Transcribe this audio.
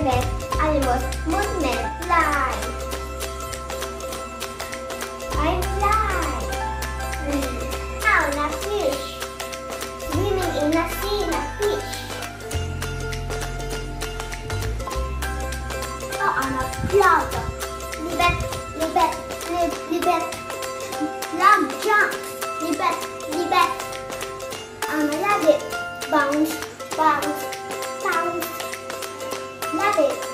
red animals movement fly. I fly. How a fish swimming in a sea, a fish. On a cloud. Libet. Lamb jump. Libet. On a rabbit. Bounce. Rabbit.